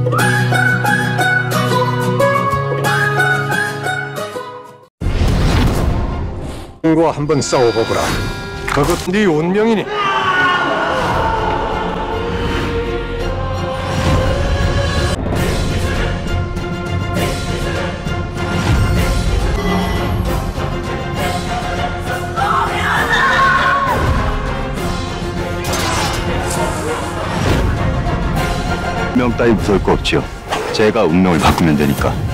과 한번 싸워보거라. 그것 네 운명이니. 명 따위 무서울 거 없지요. 제가 운명을 바꾸면 되니까.